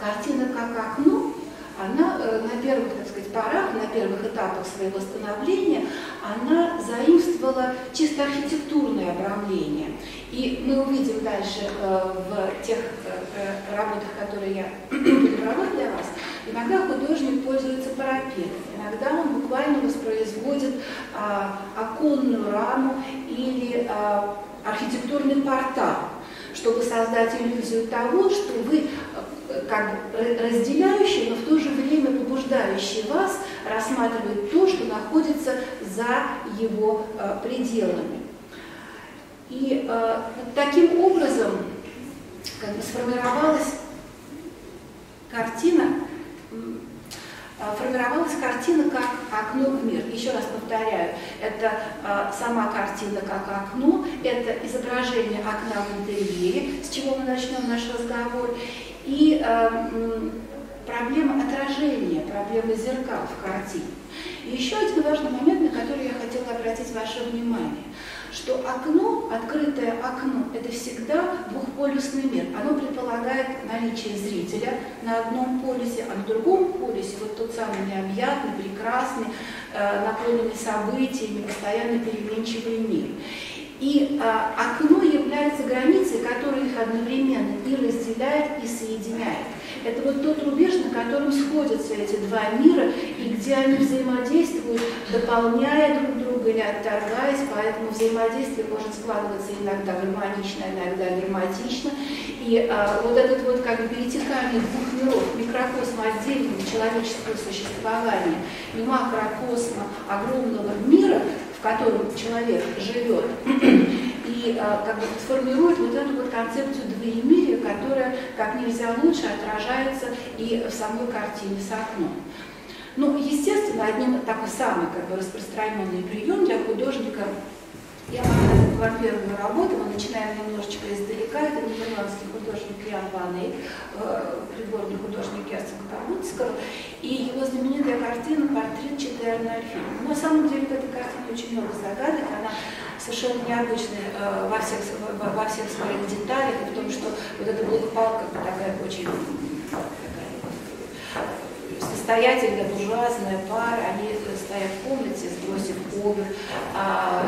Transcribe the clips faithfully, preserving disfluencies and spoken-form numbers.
картина как окно, она на первых, так сказать, порах, на первых этапах своего становления, она заимствовала чисто архитектурное обрамление. И мы увидим дальше в тех работах, которые я подобрала для вас, иногда художник пользуется парапетом, иногда он буквально воспроизводит оконную раму или архитектурный портал, чтобы создать иллюзию того, что вы как бы разделяющие, но в то же время побуждающие вас рассматривать то, что находится за его э, пределами. И э, таким образом как бы сформировалась картина, формировалась картина как окно в мир. Еще раз повторяю, это э, сама картина как окно, это изображение окна в интерьере, с чего мы начнем наш разговор, и э, проблема отражения, проблема зеркал в картине. И еще один важный момент, на который я хотела обратить ваше внимание, что окно, открытое окно, это всегда двухполюсный мир. Оно предполагает наличие зрителя на одном полюсе, а на другом полюсе вот тот самый необъятный, прекрасный, э, наполненный событиями, постоянно переменчивый мир. И э, окно является границей, которая их одновременно и разделяет, и соединяет. Это вот тот рубеж, на котором сходятся эти два мира, и где они взаимодействуют, дополняя друг друга или отторгаясь, поэтому взаимодействие может складываться иногда гармонично, иногда драматично. И а, вот этот вот как бы перетекание двух миров, микрокосма отдельного человеческого существования и макрокосма огромного мира, в котором человек живет, и а, как бы формирует вот эту вот концепцию двоемирия, которая как нельзя лучше отражается и в самой картине с окном. Ну, естественно, одним такой самый как бы распространенный прием для художника, я показываю вам первую работу, мы начинаем немножечко издалека, это нидерландский художник Ян Ван Эйк, придворный художник Герцога Бормундского, и его знаменитая картина «Портрет Четерна Альфина». На самом деле в этой картине очень много загадок, она совершенно необычная э, во, всех, во, во всех своих деталях, и в том, что вот эта благополка такая очень такая, состоятельная буржуазная пара, они стоят в комнате, сбросив обувь. А,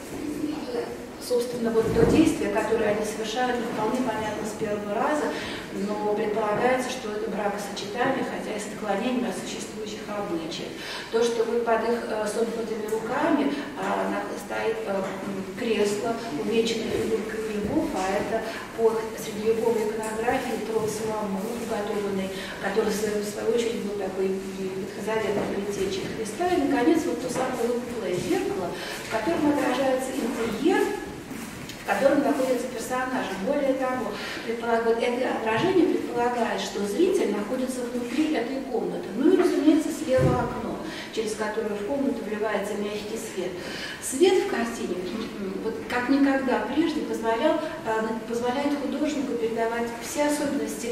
собственно, вот то действие, которое они совершают, не вполне понятно с первого раза, но предполагается, что это бракосочетание, хотя и с отклонением от существующих обычаев. То, что вы под их э, сомкнутыми руками э, стоит э, кресло, увенчанное фигуркой львов, а это по средневековой иконографии трон Соломона, уготованный, который в свою очередь был такой ветхозаветной предтечей Христа. И, наконец, вот то самое выпуклое зеркало, в котором отражается интерьер, в котором находятся персонажи. Более того, это отражение предполагает, что зритель находится внутри этой комнаты. Ну и, разумеется, слева окно, через которое в комнату вливается мягкий свет. Свет в картине, вот, как никогда прежде, позволял, позволяет художнику передавать все особенности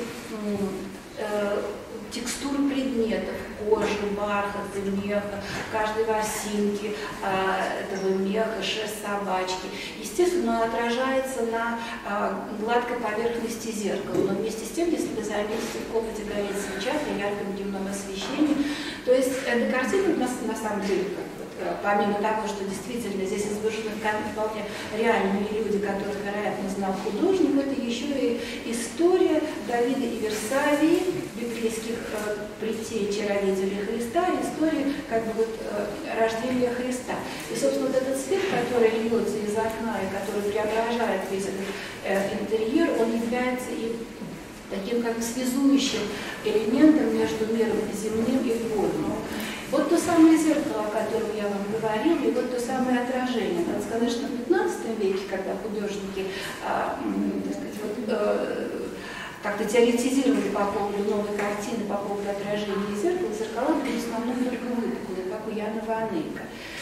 э, текстуры предметов, кожи, бархата, меха, каждой ворсинки э, этого меха, шерсть собачки. Естественно, он отражается на э, гладкой поверхности зеркала, но вместе с тем, если вы заметите, в комнате горит свеча при ярком дневном освещении, то есть эта картина на, на самом деле, как вот, э, помимо того, что действительно здесь изображены вполне реальные люди, которых, вероятно, знал художник, это еще и история Давида и Версавии, библейских э, предтечей родителей Христа, истории как бы вот, э, рождения Христа. И, собственно, вот этот свет, который льется из окна и который преображает весь этот э, интерьер, он является и таким как бы связующим элементом между миром земным и водным. Вот то самое зеркало, о котором я вам говорила, и вот то самое отражение. Надо сказать, что в пятнадцатом веке, когда художники а, так сказать, вот, э, как-то теоретизировали по поводу новой картины, по поводу отражения зеркала, зеркала были в основном только выпуклые, как у Яна Ван Эйка.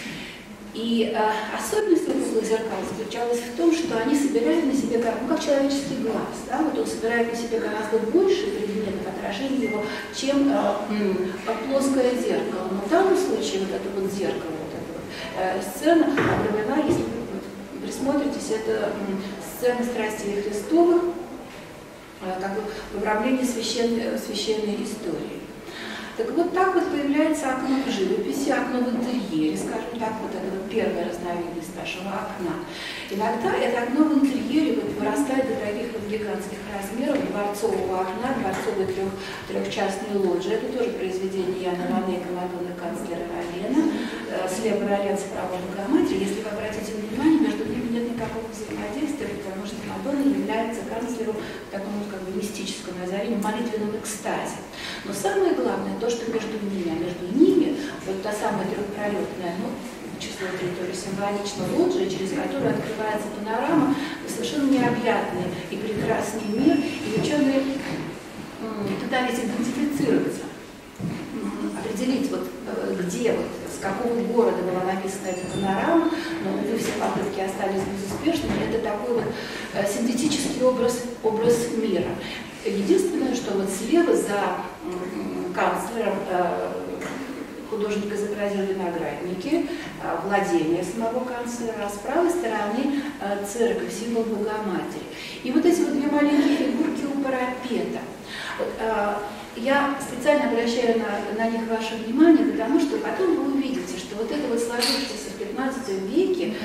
И э, особенность выпуклых зеркал заключалась в том, что они собирали на себе, ну, как человеческий глаз, да? Вот он собирает на себе гораздо больше предметов отражения его, чем э, плоское зеркало. Но в данном случае вот это вот зеркало, вот эта вот, э, сцена обрамлена, если вы присмотритесь, это э, сцена страстей Христовых, как бы в управлении священной, священной историей. Так вот так вот появляется окно в живописи, окно в интерьере, скажем так, вот это вот первая разновидность нашего окна. Иногда это окно в интерьере вот вырастает до таких вот гигантских размеров дворцового окна, дворцовой трех, трехчастной лоджии. Это тоже произведение Яна Ванейка, Мадонны, канцлера Равена, слева Ролен, справа Богоматерь. Если вы обратите внимание, между ними нет никакого взаимодействия, потому что Мадонна является канцлеру в таком как бы мистическом озарении, молитвенном экстазе. Но самое главное, то, что между ними, а между ними, вот та самая трехпролетная, ну, число территории символично лоджия, через которую открывается панорама, совершенно необъятный и прекрасный мир, и ученые пытались идентифицироваться, определить, вот, где, вот, с какого города была написана эта панорама, но, увы, все попытки остались безуспешными. Это такой вот синтетический образ, образ мира. Единственное, что вот слева за канцлером художник изобразил виноградники, владение самого канцлера, а с правой стороны церковь, символ Богоматери. И вот эти вот две маленькие фигурки у парапета. Вот, я специально обращаю на, на них ваше внимание, потому что потом вы увидите, что вот это вот сложившееся в пятнадцатом веке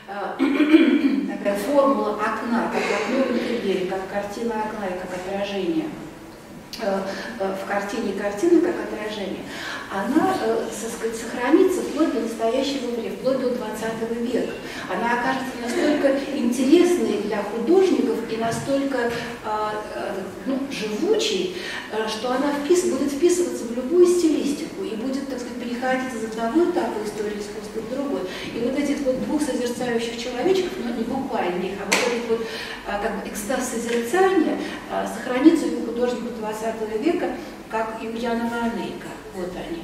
э, такая формула окна, как окно в интерьере, как картина окна и как отражение э, э, в картине картины как отражение, она э, сказать, сохранится вплоть до настоящего времени, вплоть до двадцатого века. Она окажется настолько интересной для художников и настолько э, э, ну, живучей, э, что она впис, будет вписываться в любую стилистику и будет, так сказать, переходить из одного этапа истории искусства в другой. И вот этих вот двух созерцающих человечков, ну не буквально их, а вот этот вот э, как бы экстаз созерцания э, сохранится у художников двадцатого века, как и у Яна Ванейка. Вот они.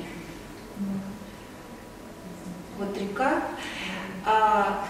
Вот река. А,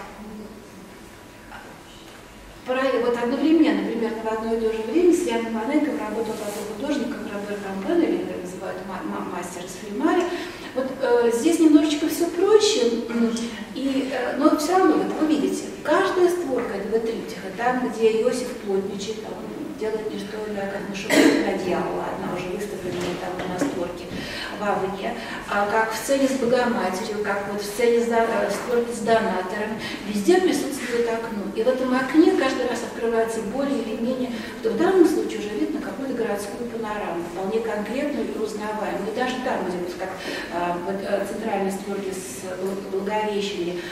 вот одновременно, примерно в одно и то же время, с Яном Ванейком работал такой художник, как Робер Кампен, или его называют мастер из Флемаля. Вот э, здесь немножечко все проще, и, э, но все равно, вот, вы видите, каждая створка этого триптиха, там, где Иосиф Плотничий, там, делает не что иное, как нашивает на дьявола, одна уже выставленная там на створке вовне, а как в сцене с Богоматерью, как вот в сцене с створки с донатором, везде присутствует окно. И в этом окне каждый раз открывается более или менее, в данном случае уже видно какую-то городскую панораму, вполне конкретную и узнаваемую. И даже там, где вот как а, вот, центральной створки с Благовещения,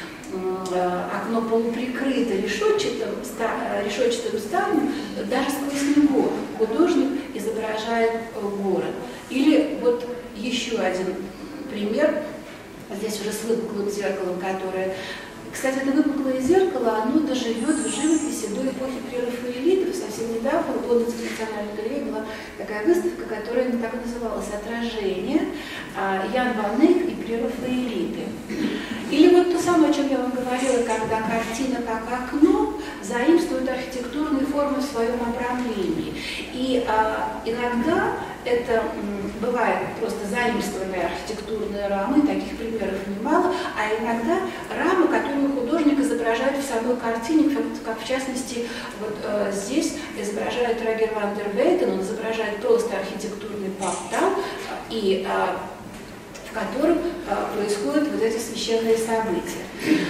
окно полуприкрыто решетчатым, решетчатым ставнем, даже сквозь него художник изображает город. Или вот еще один пример, здесь уже с выпуклым зеркалом, которое, кстати, это выпуклое зеркало, оно доживет в живописи до эпохи прерафаэлитов. Совсем недавно в Лондонской национальной галерее была такая выставка, которая так и называлась «Отражение», Ян Ванейк и прерафаэлиты. Или вот то самое, о чем я вам говорила, когда картина как окно заимствует архитектурные формы в своем обрамлении. И а, иногда это м, бывает просто заимствованные архитектурные рамы, таких примеров немало, а иногда рамы, которые художник изображает в самой картине, как, как в частности вот э, здесь изображает Рогер ван дер Вейтен, он изображает просто архитектурный портал, и э, в котором а, происходят вот эти священные события.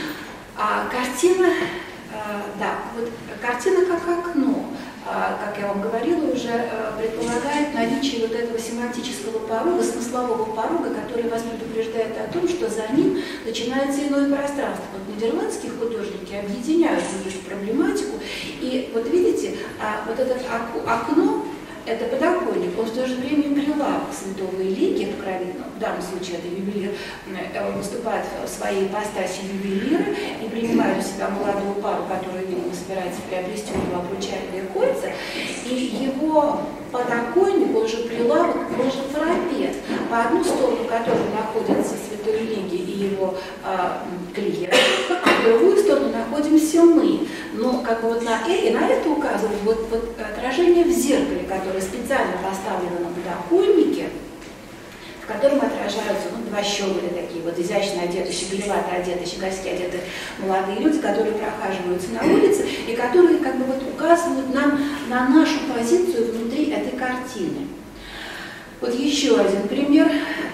А картина, а, да, вот картина как окно, а, как я вам говорила, уже а, предполагает наличие вот этого семантического порога, смыслового порога, который вас предупреждает о том, что за ним начинается иное пространство. Вот нидерландские художники объединяют эту проблематику, и вот видите, а, вот это окно, это подоконник, он в то же время прилавок святого Илии, откровенно, в данном случае это ювелир, он выступает в своей ипостаси ювелира и принимает у себя молодую пару, которая, видимо, собирается приобрести у него обручальные кольца, и его подоконник, он же прилавок, он же парапет, по одну сторону которого находится святой Илия и его а, клиент, а в другую сторону находимся мы. Но как бы вот на, и на это указывает вот, вот отражение в зеркале, которое специально поставлено на подоконнике, в котором отражаются ну, два щеголя такие, вот изящно одетые, щеголевато одетые, щегольски одетые молодые люди, которые прохаживаются на улице и которые как бы вот указывают нам на нашу позицию внутри этой картины. Вот еще один пример,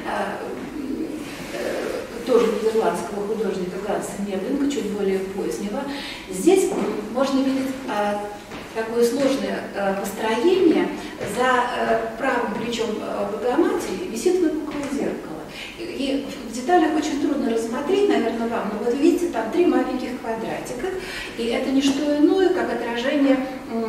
тоже нидерландского художника Ганса Меблинга, чуть более позднего. Здесь можно видеть такое сложное построение. За правым плечом Богоматери висит выпуклое зеркало. И в деталях очень трудно рассмотреть, наверное, вам, но вот видите, там три маленьких квадратика, и это не что иное, как отражение,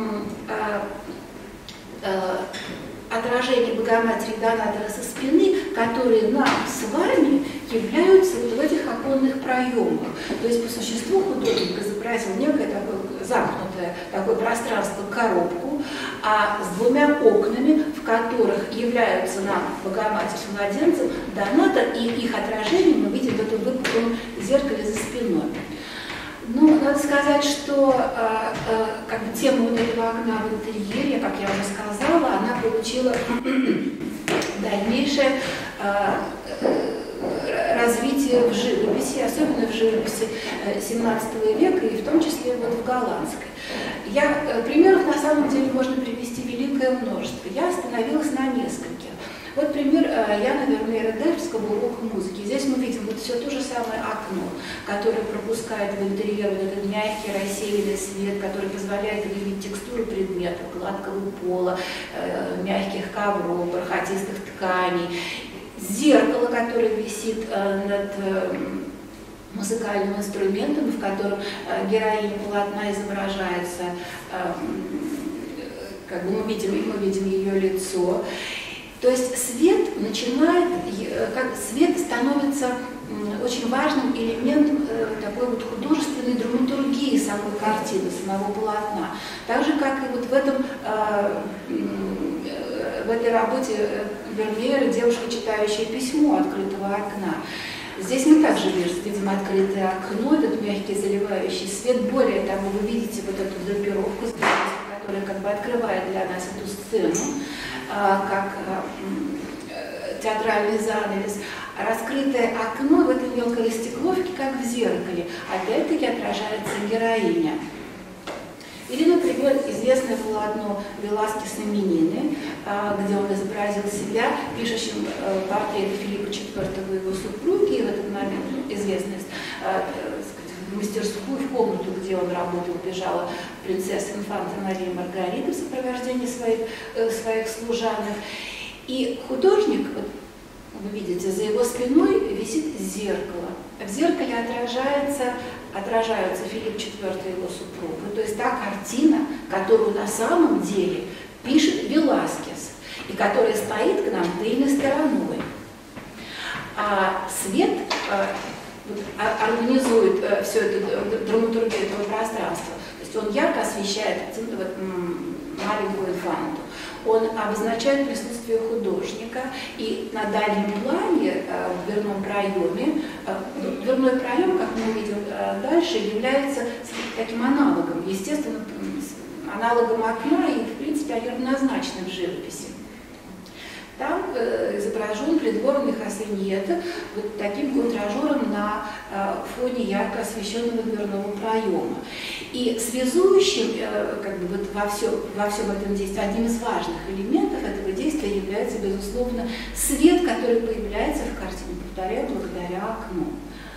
отражение Богоматери Донатора со спины, которые нам с вами являются вот в этих оконных проемах. То есть по существу художник изобразил некое такое замкнутое такое пространство, коробку, а с двумя окнами, в которых являются нам Богоматерь с младенцем, Донатор, и их отражение мы видим в этом выпуклом зеркале за спиной. Ну, надо сказать, что э, э, как бы тема вот этого окна в интерьере, как я уже сказала, она получила дальнейшее э, развитие в живописи, особенно в живописи семнадцатого века и в том числе вот в голландской. Я, э, примеров на самом деле можно привести великое множество. Я остановилась на нескольких. Вот пример Яна Вермеера Дельфского «Урока музыки». Здесь мы видим вот все то же самое окно, которое пропускает в интерьер вот этот мягкий рассеянный свет, который позволяет видеть текстуру предметов, гладкого пола, э, мягких ковров, бархатистых тканей, зеркало, которое висит э, над э, музыкальным инструментом, в котором э, героиня полотна изображается, э, как бы мы видим, мы видим ее лицо. То есть свет начинает, как свет становится очень важным элементом такой вот художественной драматургии самой картины, самого полотна. Так же, как и вот в, этом, в этой работе Вермеера «Девушка, читающая письмо открытого окна». Здесь мы также видим открытое окно, этот мягкий заливающий свет. Более того, вы видите вот эту драпировку, которая как бы открывает для нас эту сцену, как театральный занавес, раскрытое окно в этой мелкой растекловке, как в зеркале, опять-таки отражается героиня. Или, например, известное полотно Веласкеса «Именины», где он изобразил себя пишущим портрет Филиппа четвёртого и его супруги, и в этот момент известный в мастерскую, в комнату, где он работал, бежала принцесса инфанта Мария Маргарита в сопровождении своих, э, своих служанок. И художник, вот, вы видите, за его спиной висит зеркало. В зеркале отражается, отражаются Филипп четвёртый и его супруга. То есть та картина, которую на самом деле пишет Веласкес, и которая стоит к нам тыльной стороной. А свет э, организует э, все это, драматургию этого пространства. То есть он ярко освещает вот, маленькую инфанту. Он обозначает присутствие художника, и на дальнем плане, э, в дверном проеме, э, дверной проем, как мы увидим э, дальше, является таким аналогом, естественно, аналогом окна, и, в принципе, они равнозначны в живописи. Там э, изображен придворный Хасеньета вот таким контражером на э, фоне ярко освещенного дверного проема. И связующим э, как бы вот во, все, во всем этом действии, одним из важных элементов этого действия является, безусловно, свет, который появляется в картине, повторяю, благодаря окну.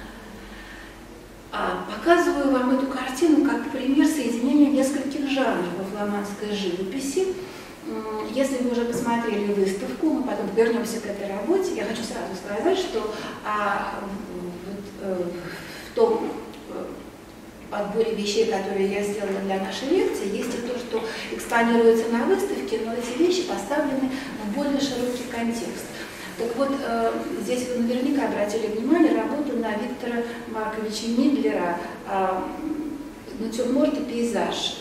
А, показываю вам эту картину как пример соединения нескольких жанров во фламандской живописи. Если вы уже посмотрели выставку, мы потом вернемся к этой работе, я хочу сразу сказать, что а, вот, э, в том подборе вещей, которые я сделала для нашей лекции, есть и то, что экспонируется на выставке, но эти вещи поставлены в более широкий контекст. Так вот, э, здесь вы наверняка обратили внимание работу на Виктора Марковича Мидлера э, «Натюрморт и пейзаж».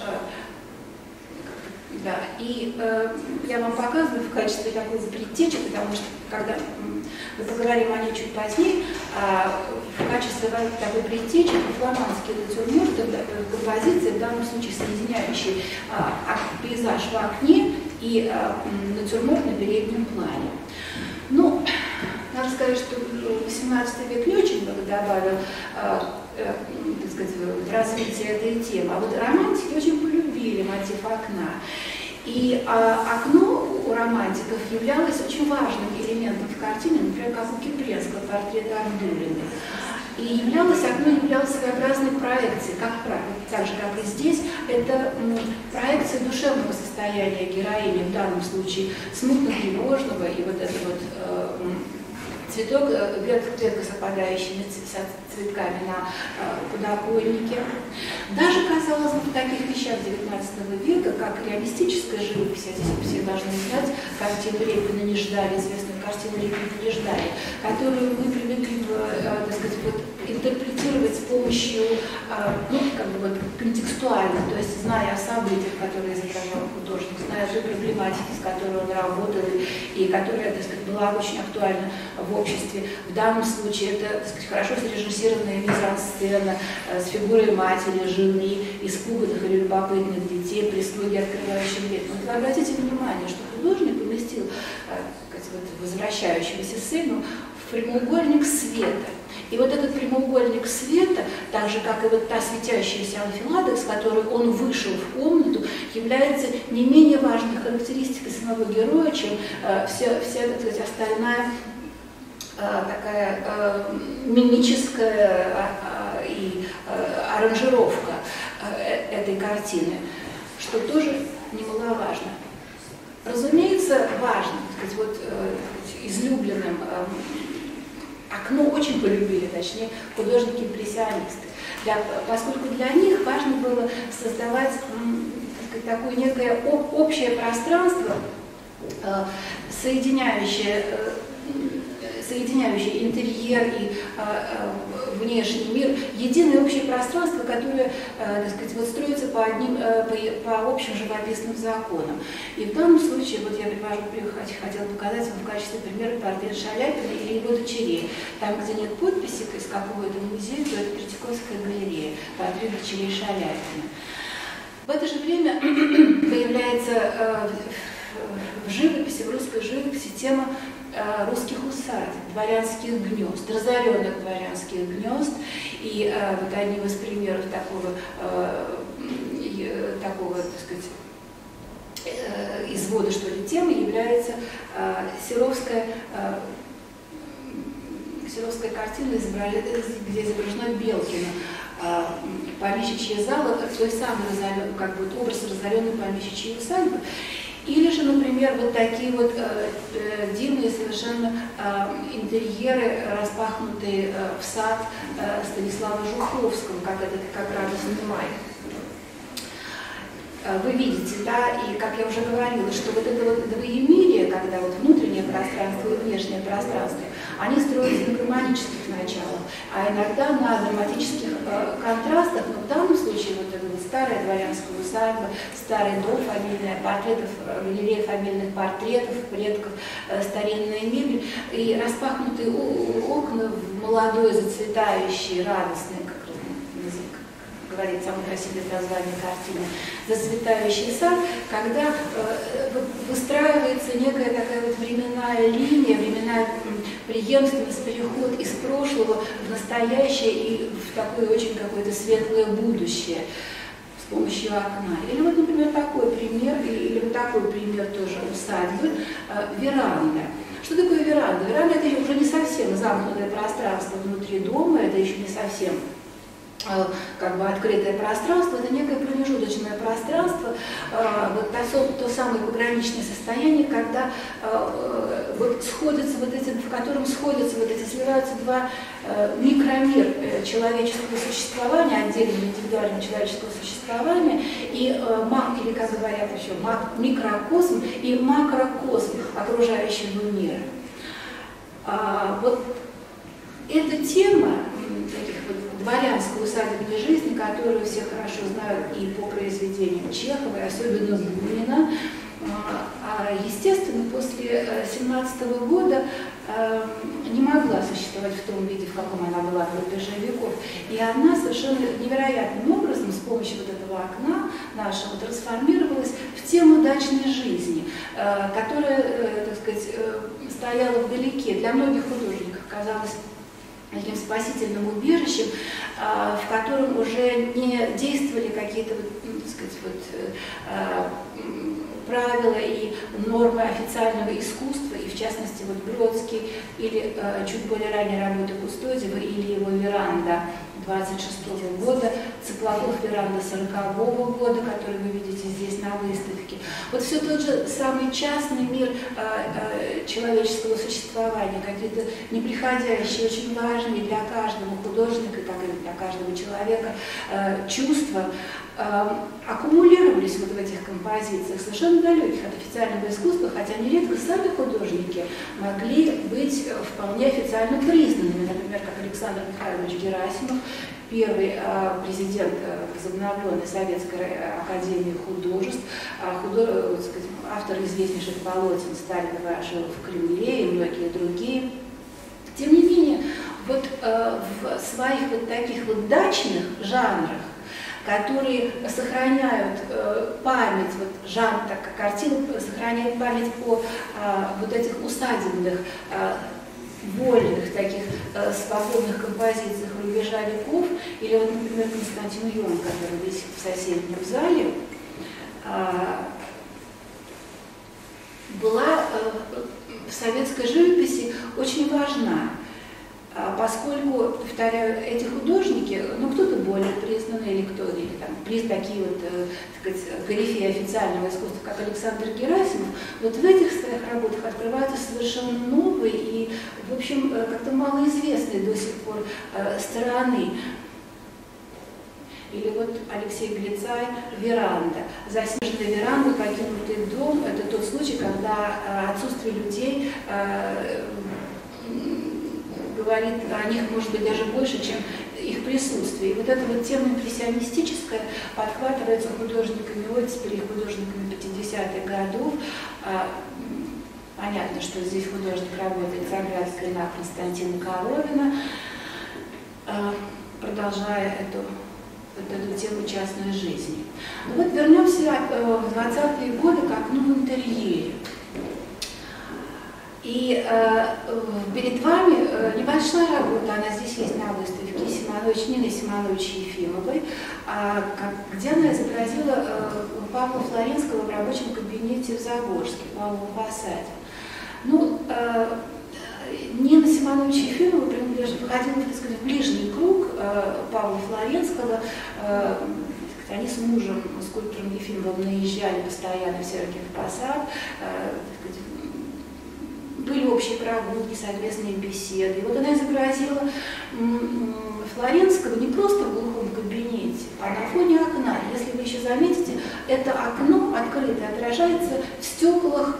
Да, и э, я вам показываю в качестве такой предтечи, потому что, когда мы поговорим о ней чуть позднее, э, в качестве такой предтечи фламандский натюрморт, композиция, в данном случае соединяющий э, пейзаж в окне и э, натюрморт на переднем плане. Ну, должна сказать, что восемнадцатый век не очень много добавил, э, э, так сказать, развития этой темы, а вот романтики очень полюбили мотив окна. И а, окно у романтиков являлось очень важным элементом в картине, например, как у Кипренского портрета Абдулиной. И являлось, окно являлось своеобразной проекцией, как правило, так же, как и здесь, это м, проекция душевного состояния героини, в данном случае смутно-тревожного, и вот это вот э, цветок, клетка с опадающими цветками на э, подоконнике. Даже, казалось бы, в таких вещах девятнадцатого века, как реалистическая живопись, а здесь все должны знать, картину Репина не ждали, известную картину Репина не ждали, которую мы привыкли, э, так сказать, вот, интерпретировать с помощью, э, ну, как бы вот, контекстуально, то есть зная о событиях, которые изображал художник, зная о той проблематике, с которой он работал, и которая, так сказать, была очень актуальна в обществе. В данном случае это, так сказать, хорошо срежиссированная мизансцена э, с фигурой матери, жены, испуганных или любопытных детей, прислуги, открывающих дверь. Вот вы обратите внимание, что художник поместил э, вот, возвращающегося сыну в прямоугольник света. И вот этот прямоугольник света, так же, как и вот та светящаяся анфилада, с которой он вышел в комнату, является не менее важной характеристикой самого героя, чем э, вся, вся, так сказать, остальная э, такая э, мимическая э, и э, аранжировка э, этой картины, что тоже немаловажно. Разумеется, важно, так сказать, вот, э, излюбленным э, окно очень полюбили, точнее, художники-импрессионисты, для, поскольку для них важно было создавать, так сказать, такое некое общее пространство, э, соединяющее, э, соединяющее интерьер и э, э, внешний мир, единое общее пространство, которое, э, так сказать, вот строится по, одним, э, по, по общим живописным законам. И в данном случае, вот я привожу, хотела показать вам в качестве примера портрет Шаляпина или его дочерей. Там, где нет подписи из какого-то музея, то это Третьяковская галерея, портрет дочерей Шаляпина. В это же время появляется э, в живописи, в русской живописи тема русских усадеб, дворянских гнезд, разоренных дворянских гнезд. И э, вот одним из примеров такого, э, такого, так сказать, э, извода, что ли, темы является э, Серовская, э, Серовская картина, где изображено Белкино, э, помещичья зала, той самой разорен, как бы образ разоренной помещичьей усадьбы. Или же, например, вот такие вот э, э, дивные совершенно э, интерьеры, распахнутые э, в сад э, Станислава Жуховского, как это как радостный май. Вы видите, да, и как я уже говорила, что вот это вот двоемирие, когда вот внутреннее пространство и внешнее пространство, они строятся на гармонических началах, а иногда на драматических э, контрастах, но в данном случае вот это вот старая дворянская усадьба, старый дом фамильный, портретов, галерея фамильных портретов, предков, э, старинная мебель, и распахнутые окна в молодой, зацветающий, радостный, как язык говорит самое красивое название картины, зацветающий сад, когда э, выстраивается некая такая вот временная линия, временная преемственность, переход из прошлого в настоящее и в такое очень какое-то светлое будущее с помощью окна. Или вот, например, такой пример, или, или вот такой пример тоже усадьбы, э, веранда. Что такое веранда? Веранда — это уже не совсем замкнутое пространство внутри дома, это еще не совсем как бы открытое пространство, это некое промежуточное пространство, вот то, то самое пограничное состояние, когда вот сходятся вот эти, в котором сходятся вот эти, сливаются два микромир человеческого существования, отдельного индивидуального человеческого существования, и мак, или как говорят еще, мак, микрокосм и макрокосм окружающего мира. Вот эта тема таких вот дворянской усадебной жизни, которую все хорошо знают и по произведениям Чехова, и особенно Бунина. А, естественно, после семнадцатого года не могла существовать в том виде, в каком она была в рубеже веков. И она совершенно невероятным образом с помощью вот этого окна нашего трансформировалась в тему дачной жизни, которая, так сказать, стояла вдалеке. Для многих художников казалась таким спасительным убежищем, в котором уже не действовали какие-то, так сказать, вот, правила и нормы официального искусства, и в частности вот Бродский или э, чуть более ранее работы Кустодиева или его «Веранда» двадцать шестого года, Цыплаков «Веранда» сорокового года, который вы видите здесь на выставке. Вот все тот же самый частный мир э, э, человеческого существования, какие-то неприходящие, очень важные для каждого художника, как и для каждого человека э, чувства, аккумулировались вот в этих композициях, совершенно далеких от официального искусства, хотя нередко сами художники могли быть вполне официально признанными, например, как Александр Михайлович Герасимов, первый президент возобновленной Советской академии художеств, худож... автор известнейших полотен Сталинова «Жил в Кремле» и многие другие. Тем не менее, вот в своих вот таких вот дачных жанрах, которые сохраняют э, память, вот жанр, так как картина сохраняет память о э, вот этих усадебных, э, вольных, таких э, свободных композициях рубежа веков, или вот, например, Константин Юн, который висит в соседнем зале, э, была э, в советской живописи очень важна. Поскольку, повторяю, эти художники, ну кто-то более признанный, или кто, или там, приз такие вот, так сказать, корифеи официального искусства, как Александр Герасимов, вот в этих своих работах открываются совершенно новые и, в общем, как-то малоизвестные до сих пор стороны. Или вот Алексей Глицай «Веранда». Заснеженная веранда, покинутый дом – это тот случай, когда отсутствие людей говорит о них, может быть, даже больше, чем их присутствие. И вот эта вот тема импрессионистическая подхватывается художниками оттепели и художниками пятидесятых годов. Понятно, что здесь художник работает с оглядкой на Константина Коровина, продолжая эту, вот эту тему частной жизни. Ну вот вернемся в двадцатые годы к окну в интерьере. И э, перед вами э, небольшая работа, она здесь есть на выставке, Симонович, Нины Симонович Ефимовой, а, как, где она изобразила э, Павла Флоренского в рабочем кабинете в Загорске, в Павловом фасаде. Ну, э, Нина Симонович Ефимова входила, так сказать, в ближний круг э, Павла Флоренского. Э, они с мужем, скульптором Ефимовым, наезжали постоянно в Сергиев Посад, э, были общие прогулки, совместные беседы. И вот она изобразила Флоренского не просто в глухом кабинете, а на фоне окна. Если вы еще заметите, это окно открытое отражается в стеклах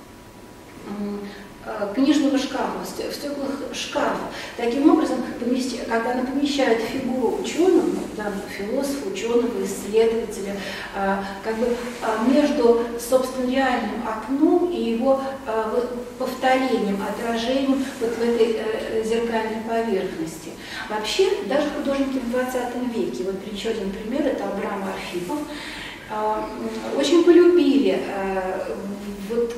книжного шкафа, в стеклах шкафа. Таким образом, когда она помещает фигуру ученого, да, философа, ученого, исследователя, как бы между, собственно, реальным окном и его повторением, отражением вот в этой зеркальной поверхности. Вообще, даже художники в двадцатом веке, вот еще один пример, это Абрам Архипов, очень полюбили вот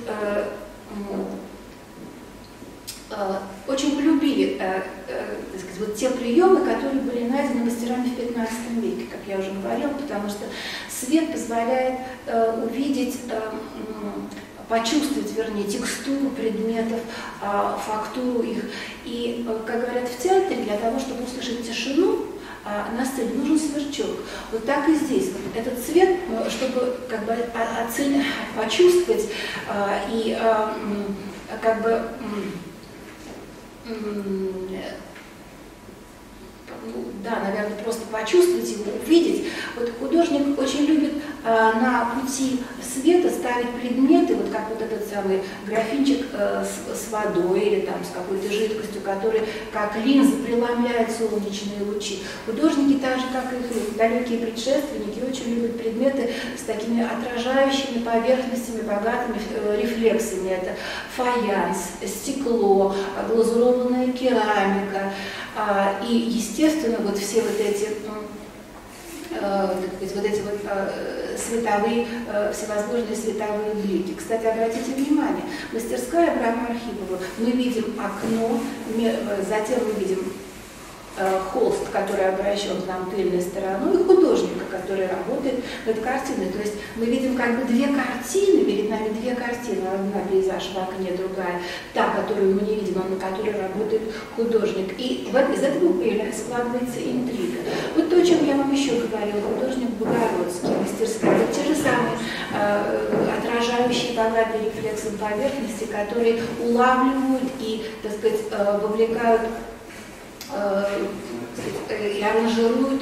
очень полюбили э, э, так сказать, вот те приемы, которые были найдены мастерами в пятнадцатом веке, как я уже говорила, потому что свет позволяет э, увидеть, э, почувствовать, вернее, текстуру предметов, э, фактуру их. И, э, как говорят в театре, для того, чтобы услышать тишину, э, на сцене нужен сверчок. Вот так и здесь. Вот этот цвет, чтобы как бы оценить, почувствовать э, и э, как бы да, наверное, просто почувствовать его, увидеть. Вот художник очень любит на пути света ставить предметы, вот как вот этот самый графинчик с водой или там с какой-то жидкостью, который как линза преломляет солнечные лучи. Художники, так же как и далекие предшественники, очень любят предметы с такими отражающими поверхностями, богатыми рефлексами. Это фаянс, стекло, глазурованная керамика. И, естественно, вот все вот эти, вот эти вот световые, всевозможные световые блики. Кстати, обратите внимание, мастерская Абрама Архипова, мы видим окно, затем мы видим холст, который обращен к нам тыльной стороной, и художника, который работает над картиной. То есть мы видим как бы две картины, перед нами две картины, одна пейзаж в окне, другая та, которую мы не видим, а на которой работает художник. И вот из этого складывается интрига. Вот то, о чем я вам еще говорила, художник Богородский, мастерская, вот те же самые э, отражающие богатые рефлексом поверхности, которые улавливают и, так сказать, э, вовлекают и аранжируют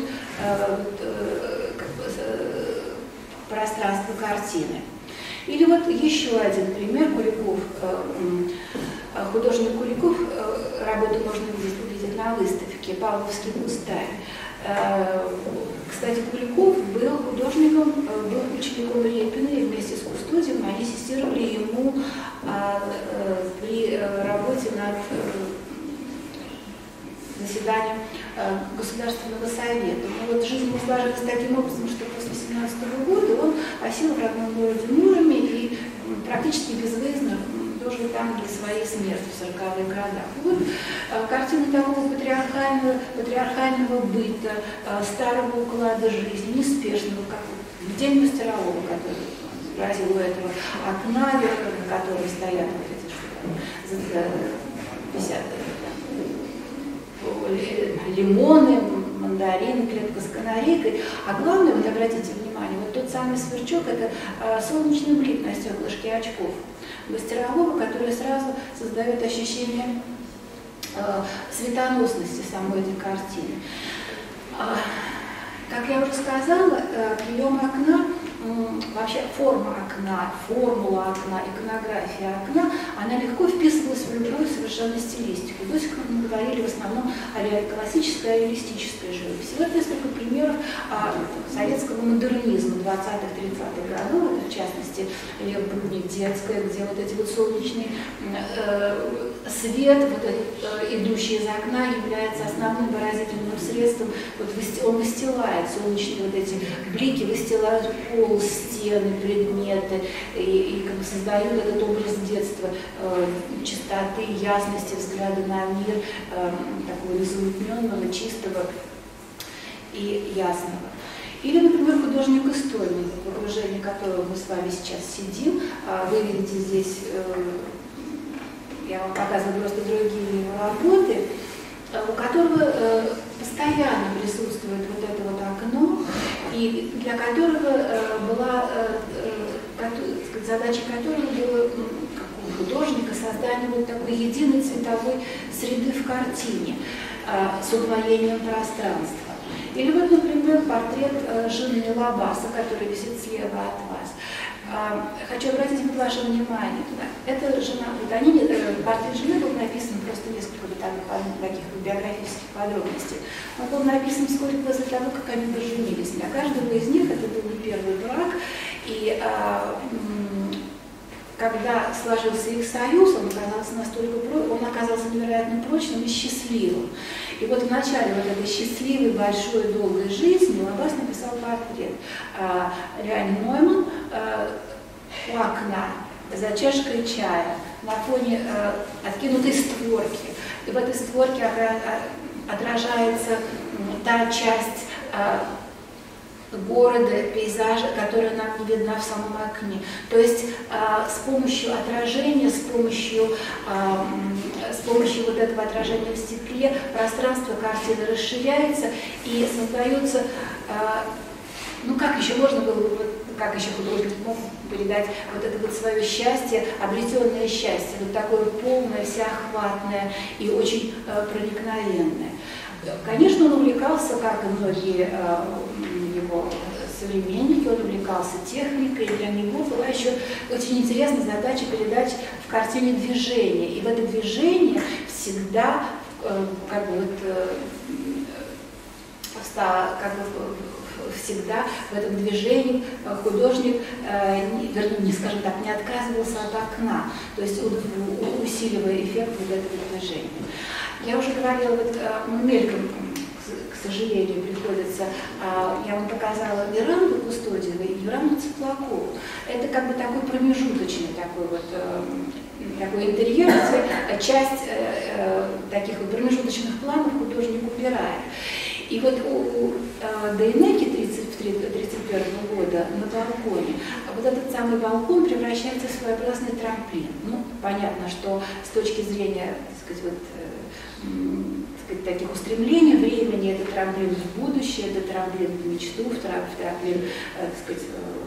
пространство картины. Или вот еще один пример. Куликов, художник Куликов, работу можно увидеть на выставке «Павловский кустарь». Кстати, Куликов был художником, был учеником Репина, и вместе с Кустодием они ассистировали ему при работе над заседанием э, Государственного совета. Но вот жизнь сложилась таким образом, что после семнадцатого года он осел в родном городе Муроме и практически безвыездно дожил там до своей смерти в сороковых годах. И вот э, картина такого патриархального, патриархального быта, э, старого уклада жизни, неспешного, как День мастерового, который изобразил у этого окна, на котором стоят вот эти что лимоны, мандарины, клетка с канарейкой. А главное, вот обратите внимание, вот тот самый сверчок, это а, солнечный блик на стеклышке очков мастерового, который сразу создает ощущение а, светоносности самой этой картины. А, как я уже сказала, а, прием окна, вообще форма окна, формула окна, иконография окна, она легко вписывалась в любую совершенно стилистику. До сих пор мы говорили в основном о классической, о реалистической живописи. Вот несколько примеров а, советского модернизма двадцатых-тридцатых годов, это в частности Лев Брудник, детская, где вот эти вот солнечный э, свет, вот этот, э, идущий из окна, является основным выразительным средством. Вот он выстилает солнечные вот эти блики, выстилают пол, стены, предметы, и, и как бы создают этот образ детства, э, чистоты, ясности взгляда на мир, э, такого незамутненного, чистого и ясного. Или, например, художник-историк, в окружении которого мы с вами сейчас сидим. Э, вы видите здесь, э, я вам показываю просто другие его работы, э, у которого э, постоянно присутствует вот это вот окно, и для которого э, была э, э, задача которого была, как у художника, создание вот такой единой цветовой среды в картине э, с удвоением пространства. Или вот, например, портрет э, жены Лабаса, который висит слева от вас. Хочу обратить вот ваше внимание туда. Это жена, вот они, портрет жены был написан просто несколько вот таких биографических подробностей. Он был написан вскоре после того, как они поженились. Для каждого из них это был не первый брак. И а, когда сложился их союз, он оказался настолько, он оказался невероятно прочным и счастливым. И вот в начале вот этой счастливой, большой, долгой жизни Лабас написал портрет. А, Ляни Нойман а, у окна, за чашкой чая, на фоне а, откинутой створки. И в этой створке отражается та часть а, города, пейзажа, которая нам не видна в самом окне. То есть а, с помощью отражения, с помощью, а, с помощью вот этого отражения в стекле пространство картины расширяется и создается, а, ну как еще можно было, как еще художник мог передать вот это вот свое счастье, обретенное счастье, вот такое полное, всеохватное и очень а, проникновенное. Конечно, он увлекался, как и многие а, его современники, он увлекался техникой, и для него была еще очень интересная задача передать в картине движение. И в это движение всегда, как бы вот, как бы, всегда в этом движении художник, вернее, не, скажем так, не отказывался от окна, то есть усиливая эффект вот этого движения. Я уже говорила, вот, мы мельком, к сожалению, приходится, я вам показала веранду Кустодиева и веранду Цыплакову. Это как бы такой промежуточный такой вот такой интерьер, где часть таких вот промежуточных планов художник убирает. И вот у Дейнеки тридцать первого года на балконе, вот этот самый балкон превращается в своеобразный трамплин. Ну, понятно, что с точки зрения, так сказать, вот, сказать, таких устремлений времени, это трамплин в будущее, это трамплин в мечту, в трамплин, так сказать,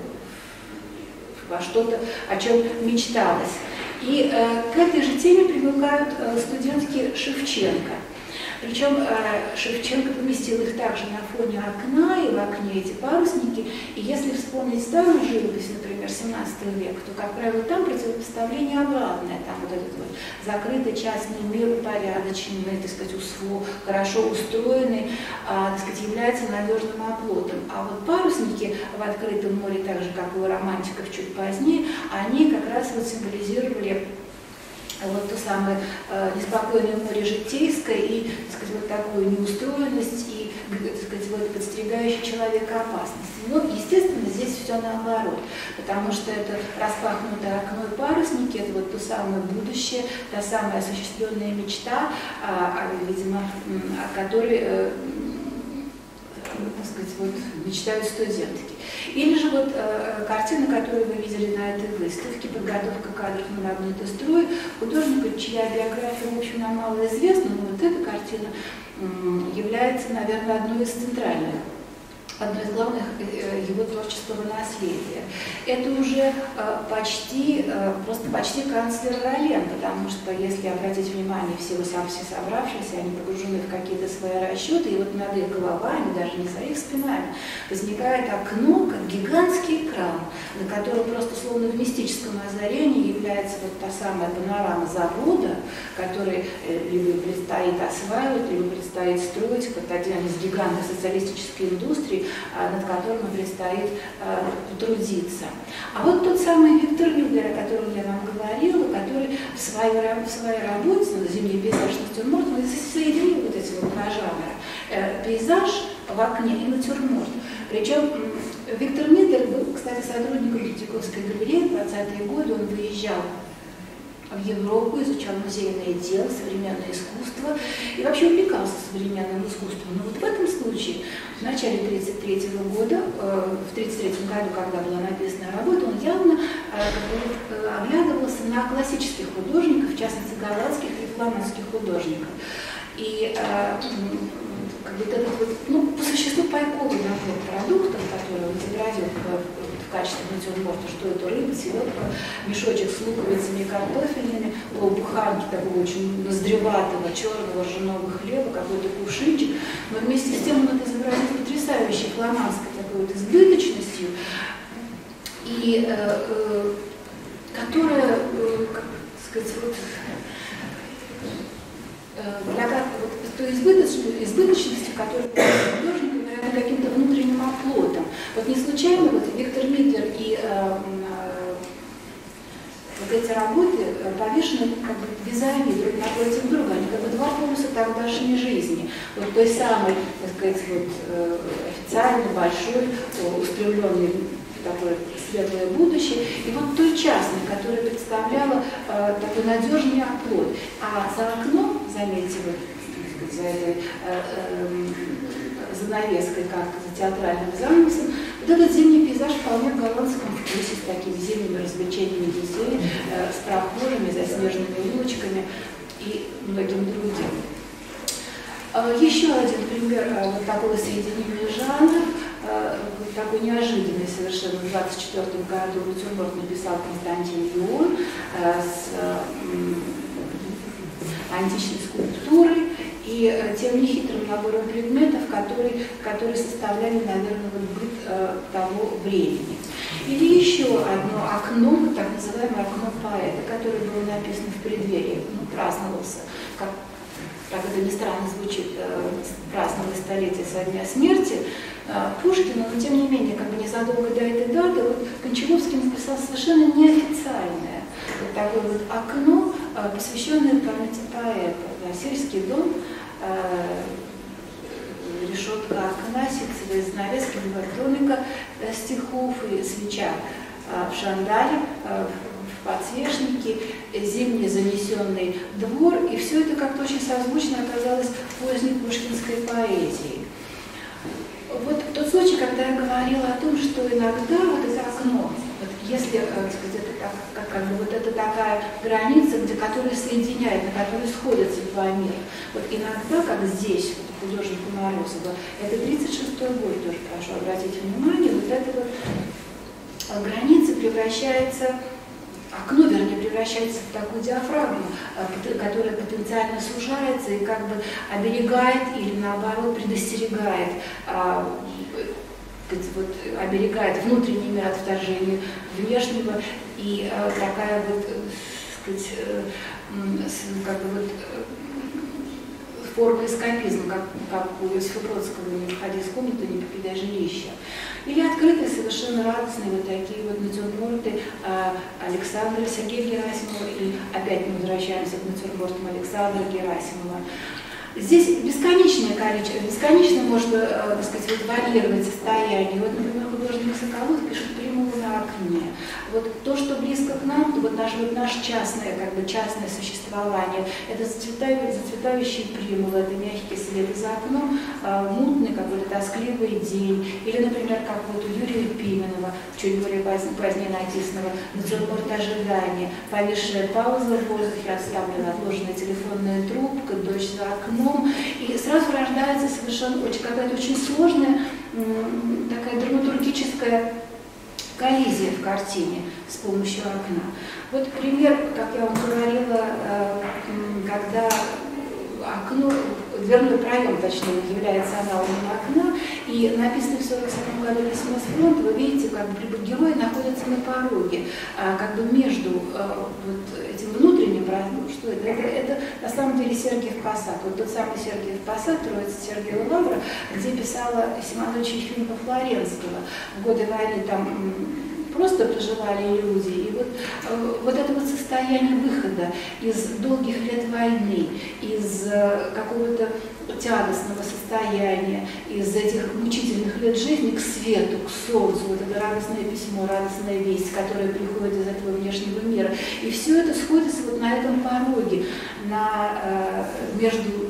во что-то, о чем мечталось. И э, к этой же теме примыкают э, студентки Шевченко. Причем э, Шевченко поместил их также на фоне окна, и в окне эти парусники. И если вспомнить старую живопись, например, семнадцатого века, то, как правило, там противопоставление обратное. Там вот этот вот закрытый частный мир, упорядоченный, так сказать, усво, хорошо устроенный, а, так сказать, является надежным оплотом. А вот парусники в открытом море, так же, как и у романтиков чуть позднее, они как раз вот символизировали вот то самое э, неспокойное море житейское и, так сказать, вот такую неустроенность и, так сказать, вот подстерегающий человека опасность. Но, естественно, здесь все наоборот, потому что это распахнутое окно и парусники, это вот то самое будущее, та самая осуществленная мечта, а, а, видимо, о которой, э, так сказать, вот, мечтают студентки. Или же вот э, картина, которую вы видели на этой выставке, подготовка кадров на магнитный строй, художника, чья биография, в общем, нам мало известна, но вот эта картина э, является, наверное, одной из центральных, одной из главных э, его творческого наследия. Это уже э, почти, э, просто почти канцлер Ролен, потому что, если обратить внимание, все, все собравшиеся, они погружены в какие-то свои расчеты, и вот над их головами, даже не за их спинами, возникает окно, как гигантский экран, на котором просто словно в мистическом озарении является вот та самая панорама завода, который э, либо предстоит осваивать, либо предстоит строить, как один из гигантов социалистической индустрии, над которым предстоит э, трудиться. А вот тот самый Виктор Мюллер, о котором я вам говорила, который в своей, в своей работе на «Зимний пейзаж натюрморт» соединил вот эти вот два жанра. Э, пейзаж в окне и натюрморт. Причем э, Виктор Мюллер был, кстати, сотрудником Третьяковской галереи. В двадцатые годы он выезжал в Европу, изучал музейное дело, современное искусство и вообще увлекался современным искусством. Но вот в этом случае, в начале тридцать третьего года, э, в тридцать третьем году, когда была написана работа, он явно э, э, оглядывался на классических художников, в частности, голландских и фламандских художников. И э, как бы этот вот, ну, по существу пайковый набор продуктов, которые он изобразил в, в качестве натюрморта, что это рыба, селедка, мешочек с луковицами и картофельными, полбуханки такого очень ноздреватого черного ржаного хлеба, какой-то кувшинчик, но вместе с тем он это изобразил потрясающей фламандской такой вот избыточностью, и э, э, которая, э, как сказать, вот, для вот, той избыточности, избыточности, которая художника, наверное, каким-то внутренним оплотом. Вот не случайно вот Виктор Мюллер и э, э, вот эти работы повешены как бы визави друг напротив друга, они как бы два полюса тогдашней жизни. Вот той самой, так сказать, вот, э, официальной, большой, устремленной такое светлое будущее, и вот той частной, которая представляла э, такой надежный оплот. А за окном, заметьте, вот, так сказать, за этой э, э, занавеской, как за театральным занавесом, вот этот зимний пейзаж вполне в голландском вкусе, с такими зимними развлечениями детей, э, с прохожими, заснеженными улочками и многим другим. Э, еще один пример э, вот такого соединения жанров, э, такой неожиданный совершенно. В двадцать четвёртом году натюрморт написал Константин Юон э, с э, античной скульптурой. И и тем нехитрым набором предметов, которые, которые составляли, наверное, вот быт э, того времени. Или еще одно окно, так называемое окно поэта, которое было написано в преддверии, ну, праздновался, как, как это ни странно звучит, э, праздновалось столетие со дня смерти э, Пушкина, но тем не менее, как бы незадолго до этой даты, вот Кончаловский написал совершенно неофициальное вот такое вот окно, э, посвященное памяти поэта. Да, сельский дом, э, решетка окна, ситцевые занавески, два домика э, стихов и свеча э, в шандале, э, в подсвечнике, э, зимний занесенный двор, и все это как-то очень созвучно оказалось поздней пушкинской поэзии. Вот тот случай, когда я говорила о том, что иногда вот это окно, вот если, как сказать, это так, как, как бы вот это такая граница, где, которая соединяет, на которой сходятся два мира. Вот иногда, как здесь, вот, художнику Морозова, это тридцать шестой год, тоже прошу обратить внимание, вот эта вот граница превращается, окно, вернее, превращается в такую диафрагму, которая потенциально сужается и как бы оберегает или наоборот предостерегает, вот, оберегает внутренний мир от вторжения внешнего, и такая вот, сказать, как бы вот форма эскапизма, как, как у Иосифа Бродского, не выходи из комнаты, не покидай жилища. Или открытые, совершенно радостные вот такие вот натюрморты Александра Сергея Герасимова, и опять мы возвращаемся к натюрмортам Александра Герасимова. Здесь бесконечное количество, бесконечно можно, так сказать, вот варьировать состояние. Вот, например, художник Соколов пишет примулу на окне. Вот то, что близко к нам, то вот наше, вот наше частное, как бы частное существование, это зацветающий, зацветающий примул, это мягкий свет за окном, а, мутный какой-то тоскливый день. Или, например, как вот у Юрия Пименова, чуть более позднее написанного, натюрморт ожидания, повисшая пауза в воздухе, оставлена отложенная телефонная трубка, дождь за окном. И сразу рождается совершенно очень, какая-то очень сложная такая драматургическая коллизия в картине с помощью окна. Вот пример, как я вам говорила, когда окно, дверной проем, точнее, является аналогом окна, и написанное в сорок седьмом году письмо с фронта, вы видите, как бы герои находятся на пороге, как бы между вот этим внутренним, ну, что это? это? Это на самом деле Сергиев Посад. Вот тот самый Сергиев Посад, Троица Сергиева Лавра, где писала Симоновича Ефимова Флоренского. В годы войны там просто проживали люди. И вот, вот это вот состояние выхода из долгих лет войны, из какого-то тягостного состояния, из этих мучительных лет жизни к свету, к солнцу, вот это радостное письмо, радостная весть, которая приходит из этого внешнего мира. И все это сходится вот на этом пороге, на, между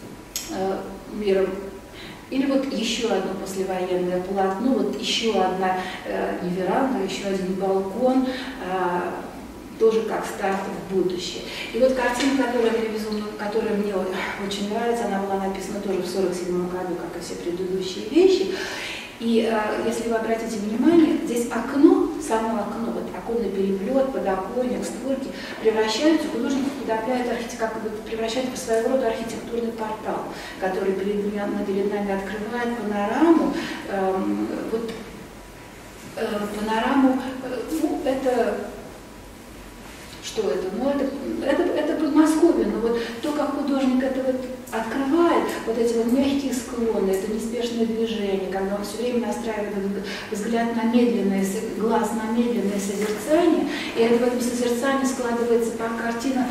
миром. Или вот еще одно послевоенное полотно, вот еще одна э, не веранда, еще один балкон, э, тоже как старт в будущее. И вот картина, которая мне, безумно, которая мне очень нравится, она была написана тоже в сорок седьмом году, как и все предыдущие вещи. И э, если вы обратите внимание, здесь окно, само окно, вот оконный переплет, подоконник, створки превращаются, художник уподобляет архитектуру, превращает в своего рода архитектурный портал, который перед, перед нами открывает панораму. Э, вот, э, панораму, э, ну, это... Что это? Ну, это, это, это Подмосковье, но вот то, как художник это вот открывает, вот эти вот мягкие склоны, это неспешное движение, когда он все время настраивает взгляд на медленное, глаз на медленное созерцание, и это в этом созерцании складывается по картина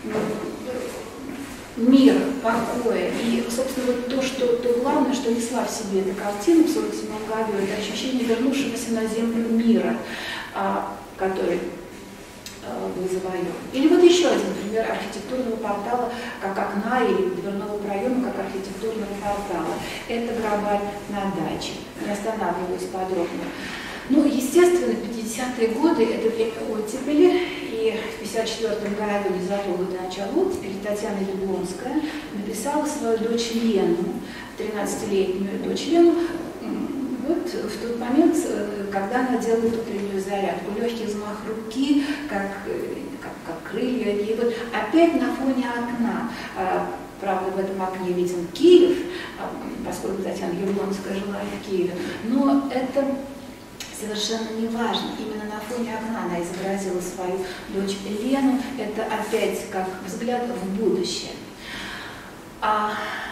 мира, покоя. И, собственно, вот то, что, то главное, что несла в себе эта картина в сорок седьмом году, это ощущение вернувшегося на землю мира, который был завоеван. Или вот еще один пример архитектурного портала, как окна или дверного проема, как архитектурного портала. Это Грабарь на даче. Не останавливаюсь подробно. Ну, естественно, пятидесятые годы – это время оттепели, и в пятьдесят четвёртом году, незадолго до начала оттепели, Татьяна Яблонская написала свою дочь Лену, тринадцатилетнюю дочь Лену, вот в тот момент, когда она делает утреннюю зарядку, легкий взмах руки, как, как, как крылья, и вот опять на фоне окна правда, в этом окне виден Киев, поскольку Татьяна Яблонская жила в Киеве, но это совершенно не важно. Именно на фоне окна она изобразила свою дочь Лену. Это опять как взгляд в будущее. А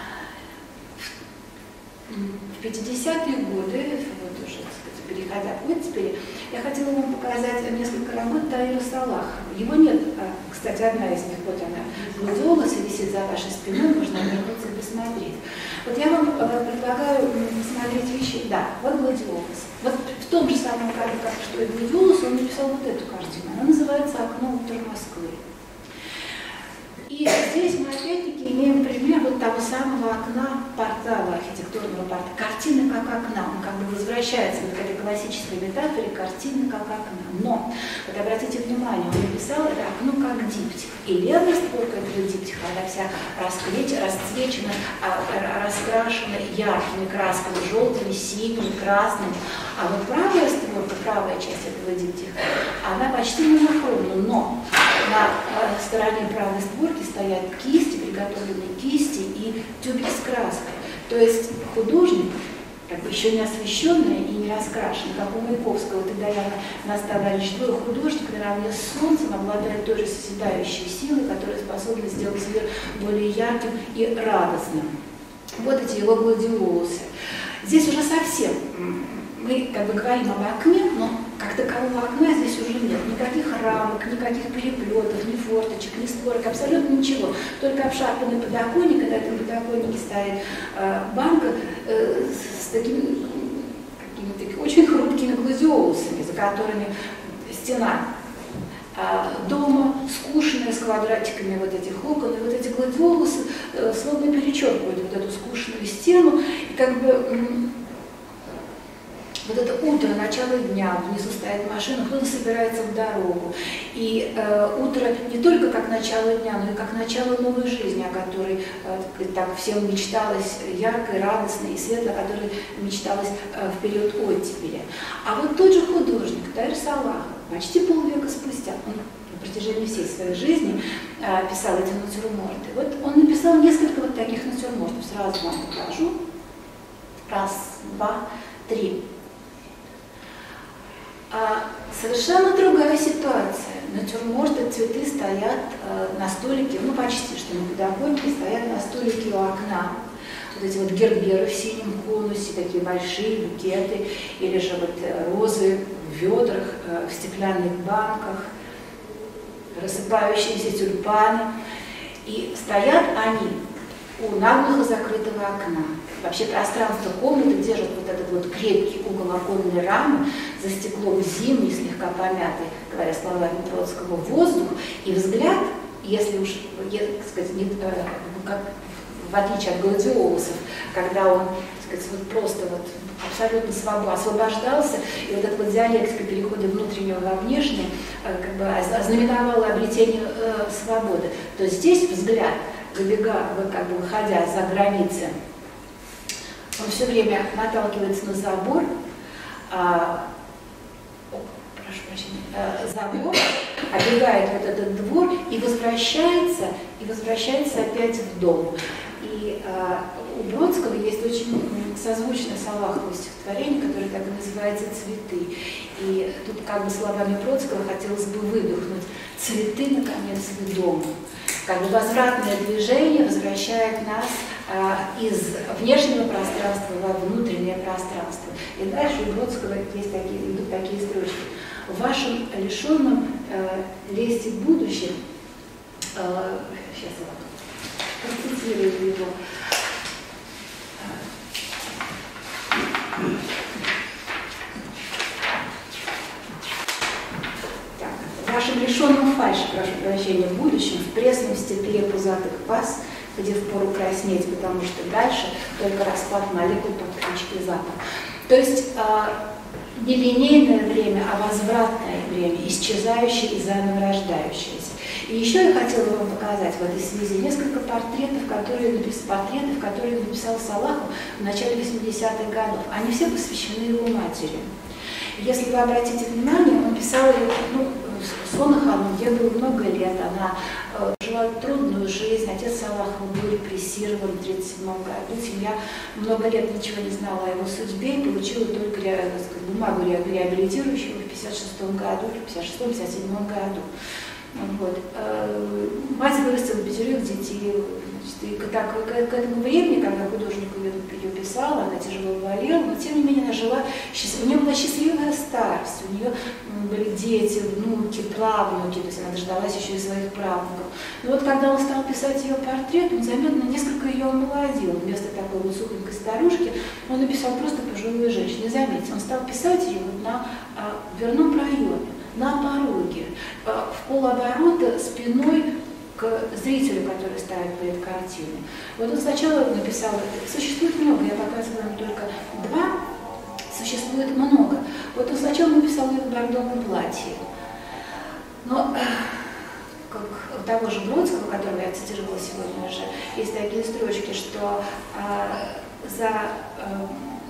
в пятидесятые годы, вот уже, так сказать, переходя к оттепели, я хотела вам показать несколько работ Таира Салахова. Его нет, кстати, одна из них, вот она, «Гладиолусы» висит за вашей спиной, можно вернуться и посмотреть. Вот я вам предлагаю посмотреть вещи, да, вот «Гладиолус». Вот в том же самом кадре, как что и «Гладиолус», он написал вот эту картину. Она называется «Окно утра Москвы». И здесь мы опять-таки имеем пример вот того самого окна портала, архитектурного портала. Картина как окна, он как бы возвращается к этой классической метафоре картины как окна. Но, вот обратите внимание, он написал это окно как диптих. И левая створка этого диптиха, она вся расцвечена, раскрашена яркими красками, желтыми, синими, красными. А вот правая створка, правая часть этого диптиха, она почти монохромна, но на стороне правой створки стоят кисти, приготовленные кисти и тюбик с краской. То есть художник, как бы еще не освещенный и не раскрашенный, как у Маяковского, тогда я настала речь, твой художник наравне с солнцем обладает той же созидающей силой, которая способна сделать мир более ярким и радостным. Вот эти его гладиолусы. Здесь уже совсем мы как бы говорим об окне, но как такового окна здесь уже нет. Никаких рамок, никаких переплетов, ни форточек, ни створок, абсолютно ничего. Только обшарпанный подоконник, на этом подоконнике стоит э, банка э, с, с такими какими-то очень хрупкими гладиолусами, за которыми стена э, дома скучная, с квадратиками вот этих окон, и вот эти гладиолусы э, словно перечеркивают вот эту скучную стену, и как бы э, вот это утро, начало дня, внизу стоит машина, кто-то собирается в дорогу. И э, утро не только как начало дня, но и как начало новой жизни, о которой э, так всем мечталось яркой, радостной и светлой, о которой мечталось э, в период оттепели. А вот тот же художник Таир Салахов, почти полвека спустя, он на протяжении всей своей жизни э, писал эти натюрморты. Вот он написал несколько вот таких натюрмортов, сразу вам покажу. Раз, два, три. А совершенно другая ситуация. Натюрморты, цветы стоят э, на столике, ну почти что на подоконнике, стоят на столике у окна. Вот эти вот герберы в синем конусе, такие большие букеты, или же вот э, розы в ведрах, э, в стеклянных банках, рассыпающиеся тюльпаны. И стоят они у наглухо закрытого окна. Вообще пространство комнаты держит вот этот вот крепкий угол оконной рамы, за стеклом зимний, слегка помятый, говоря словами Бродского, воздух, и взгляд, если уж, так сказать, не, как, в отличие от гладиолусов, когда он, так сказать, вот просто вот абсолютно свободно освобождался, и вот эта вот диалектика перехода внутреннего во внешнее как бы ознаменовала обретение э, свободы, то здесь взгляд, выбегая, как бы выходя за границы, он все время наталкивается на забор, а, о, прошу прощения, а, забор, оббегает вот этот двор и возвращается, и возвращается опять в дом. И а, у Бродского есть очень созвучное Салахову стихотворение, которое так и называется «Цветы». И тут как бы словами Бродского хотелось бы выдохнуть: «Цветы, наконец, в дом». Как бы возвратное движение возвращает нас а, из внешнего пространства во внутреннее пространство. И дальше у Бродского есть такие, идут такие строчки. В вашем лишенном э, лесте будущем, э, сейчас я вот процитирую его, в вашем лишенном фальши, прошу прощения, в будущем, в пресном стекле пузатых пас, где впору краснеть, потому что дальше только распад молекул под ключкой запах. То есть а, не линейное время, а возвратное время, исчезающее и заново рождающееся. И еще я хотела вам показать в этой связи несколько портретов, которые написал, портретов, которые написал Салахов в начале восьмидесятых годов. Они все посвящены его матери. Если вы обратите внимание, он писал ее, ну, Сона Хану, ей было много лет, она э, прожила трудную жизнь. Отец Салахова был репрессирован в тысяча девятьсот тридцать седьмом году. Семья много лет ничего не знала о его судьбе и получила только сказать, бумагу реабилитирующего в тысяча девятьсот пятьдесят шестом году, в пятьдесят шестом — пятьдесят седьмом году. Вот. Мать вырастила пятерых детей. Значит, и так, к, к этому времени, когда художник ее, ее писал, она тяжело болела, но тем не менее она жила, у нее была счастливая старость, у нее были дети, внуки, правнуки, то есть она дождалась еще и своих правнуков. Но вот когда он стал писать ее портрет, он заметно несколько ее омолодил. Вместо такой вот сухонькой старушки он написал просто пожилую женщину. И заметьте, он стал писать ее вот на а, дверном проеме, на пороге, а, в полоборота спиной к зрителю, который стоит перед картиной. Вот он сначала написал, существует много, я показываю вам только два, существует много. Вот он сначала написал ее в бордовом платье. Но как у того же Бродского, которого я цитировала сегодня уже, есть такие строчки, что а, за а,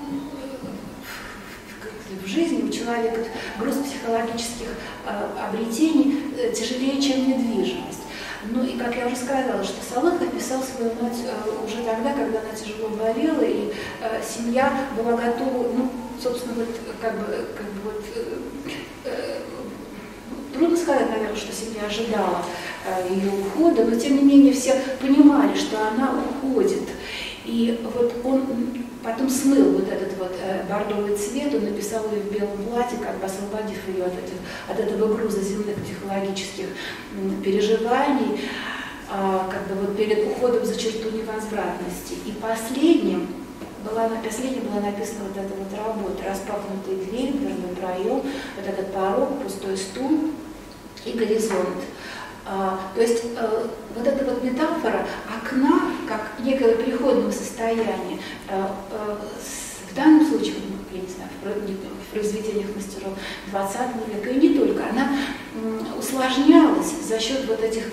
в жизни у человека груз психологических а, обретений тяжелее, чем недвижимость. Ну и, как я уже сказала, что Салахов писал свою мать э, уже тогда, когда она тяжело болела, и э, семья была готова, ну, собственно, вот, как бы, как бы вот, э, э, трудно сказать, наверное, что семья ожидала э, ее ухода, но, тем не менее, все понимали, что она уходит. И вот он потом смыл вот этот вот э, бордовый цвет, он написал ее в белом платье, как бы освободив ее от, этих, от этого груза земных психологических м, переживаний, э, как бы вот перед уходом за черту невозвратности. И последним была, последним была написана вот эта вот работа: распахнутые двери, дверной проем, вот этот порог, пустой стул и горизонт. А, то есть а, вот эта вот метафора окна, как некого переходного состояния, а, а, с, в данном случае, я не знаю, в, в произведениях мастеров двадцатого века, и не только, она м, усложнялась за счет вот этих,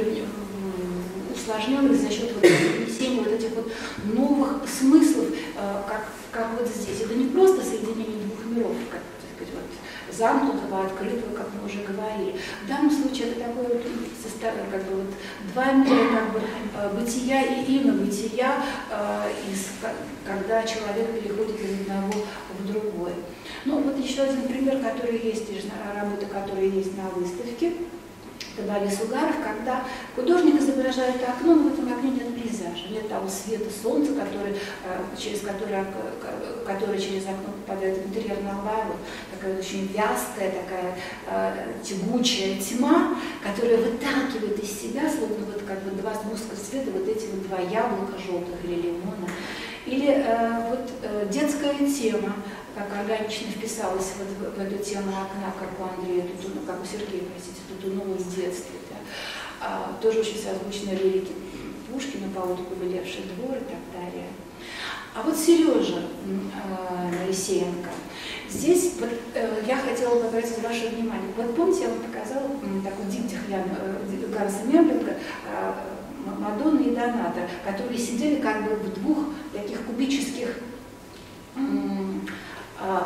усложнялась за счет вот внесения вот этих вот новых смыслов, а, как, как вот здесь. Это не просто соединение двух миров, как, так сказать, вот, замкнутого, открытого, как мы уже говорили. В данном случае это такое вот, как бы, вот, два мира, как бы, бытия и инобытия, э, из, когда человек переходит из одного в другое. Ну, вот еще один пример, который есть, работа, которая есть на выставке. Это Борис Угаров, когда художник изображает окно, но в этом окне нет пейзажа, нет того света солнца, который, через который, который через окно попадает в интерьер, наоборот. Такая очень вязкая, такая э, тягучая тьма, которая выталкивает из себя, словно вот как бы два сгустка света, вот эти вот два яблока желтых или лимона. Или э, вот э, детская тема, как органично вписалась вот в, в эту тему окна, как у Андрея Тутунова, как у Сергея, простите, Тутунова из детства. Да. А, тоже очень созвучные лирики Пушкина, «Пауту побелевший двор» и так далее. А вот Сережа э, Моисеенко. Здесь вот, э, я хотела бы обратить ваше внимание. Вот помните, я вам показала э, такой диптих э, Ганса Мемлинга, э, Мадонна и Доната, которые сидели как бы в двух таких кубических э, э,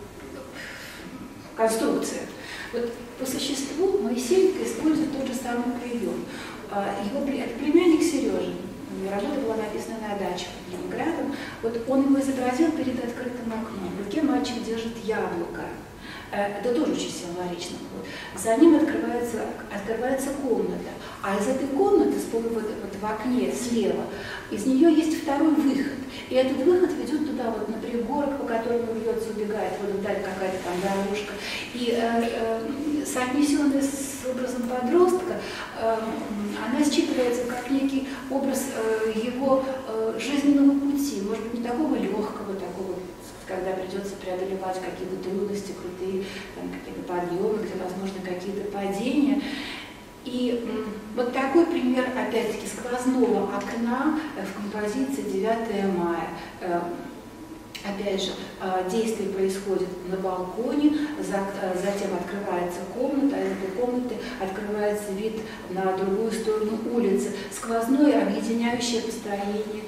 конструкциях. Вот по существу Моисеенко использует тот же самый прием. Э, его племянник Сережа, работа была написана на даче под Ленинградом. Вот он его изобразил перед открытым окном. В руке мальчик держит яблоко. Это тоже очень символично. За ним открывается, открывается комната. А из этой комнаты, вот, вот в окне слева, из нее есть второй выход. И этот выход ведет туда, вот на пригорок, по которому бьется, убегает вот вдаль какая-то там дорожка. И э, э, соотнесенная с образом подростка, э, она считывается как некий образ э, его э, жизненного пути. Может быть, не такого легкого, такого, когда придется преодолевать какие-то трудности, крутые какие-то подъемы, где возможны какие-то падения. И вот такой пример, опять-таки, сквозного окна в композиции девятое мая. Опять же, действие происходит на балконе, затем открывается комната, а из этой комнаты открывается вид на другую сторону улицы. Сквозное объединяющее построение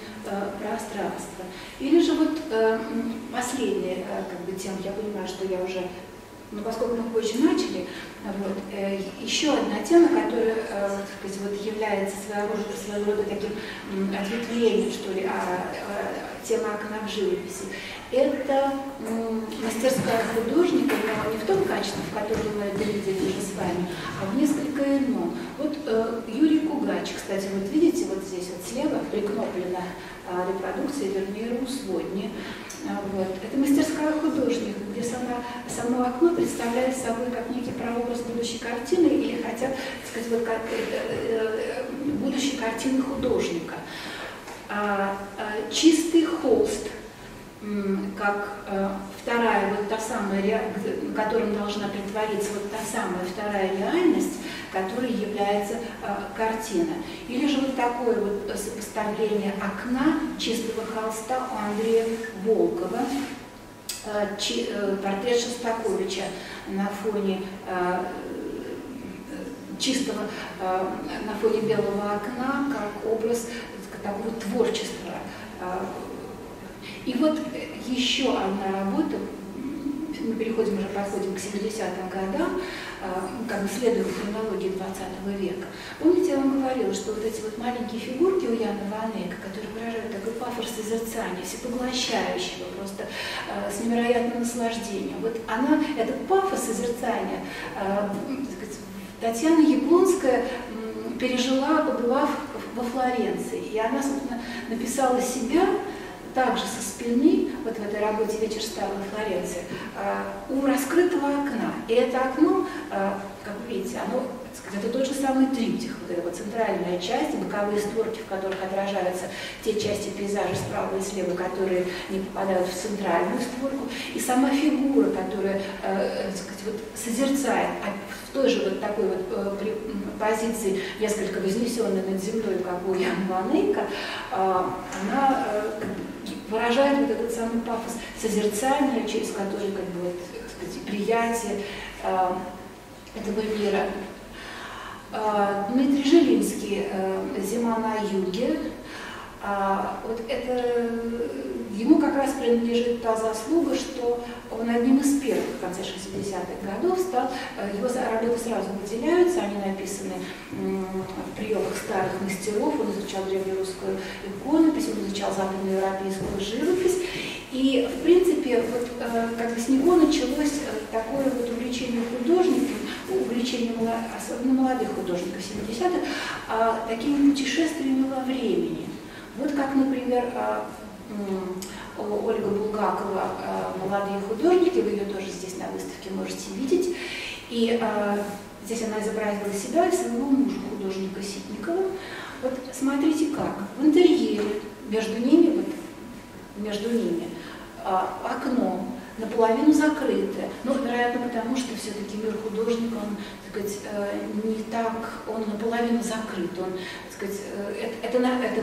пространства. Или же вот последняя как бы, тема, я понимаю, что я уже но поскольку мы позже начали, вот, э, еще одна тема, которая э, так сказать, вот, является своего рода, своего рода таким м, ответвлением, что ли, а, а, тема окна в живописи, это м, мастерская художника, но не в том качестве, в котором мы это видели уже с вами, а в несколько ином. Вот э, Юрий Кугач, кстати, вот видите, вот здесь вот слева прикноплена э, репродукция Вермеера у сводни. Вот. Это мастерская художника, где сама, само окно представляет собой как некий прообраз будущей картины или хотя бы, сказать, вот, как, э, э, будущей картины художника. А, а, чистый холст, как э, вторая, вот та самая, на котором должна притвориться вот та самая вторая реальность, которой является э, картина. Или же вот такое вот сопоставление окна чистого холста у Андрея Волкова, э, чи, э, портрет Шостаковича на фоне э, чистого, э, на фоне белого окна, как образ такого творчества. Э, И вот еще одна работа, мы переходим уже, подходим к семидесятым годам, как бы следуем хронологии двадцатого века. Помните, я вам говорила, что вот эти вот маленькие фигурки у Яна Ванейка, которые выражают такой пафос созерцания, всепоглощающего, просто э, с невероятным наслаждением. Вот она, этот пафос созерцания, э, Татьяна Яблонская э, пережила, побывав во Флоренции. И она, собственно, написала себя также со спины, вот в этой работе «Вечер старой Флоренции», у раскрытого окна. И это окно, как вы видите, оно, так сказать, это тот же самый триптих, вот эта вот центральная часть, боковые створки, в которых отражаются те части пейзажа справа и слева, которые не попадают в центральную створку, и сама фигура, которая, так сказать, вот, созерцает, в той же вот такой вот позиции, несколько вознесенной над землей, как у Яна Ванейка, она выражает вот этот самый пафос созерцания, через который, как бы, вот, так сказать, приятие э, этого мира. Э, Дмитрий Жилинский, э, «Зима на юге», э, вот это, ему как раз принадлежит та заслуга, что он одним из первых в конце шестидесятых годов стал, его работы сразу выделяются, они написаны в приемах старых мастеров, он изучал древнерусскую иконопись, он изучал западноевропейскую живопись, и, в принципе, вот, как бы с него началось такое вот увлечение художником, увлечение особенно молодых художников семидесятых, такими путешествиями во времени. Вот как, например, Ольга Булгакова «Молодые художники», вы ее тоже здесь на выставке можете видеть. И э, здесь она изобразила себя и своего мужа, художника Ситникова. Вот смотрите как, в интерьере, между ними, вот, между ними э, окно, наполовину закрытое. Ну, вероятно, потому что все-таки мир художника, он, так сказать, э, не так, он наполовину закрыт. Он, так сказать, э, это, это, это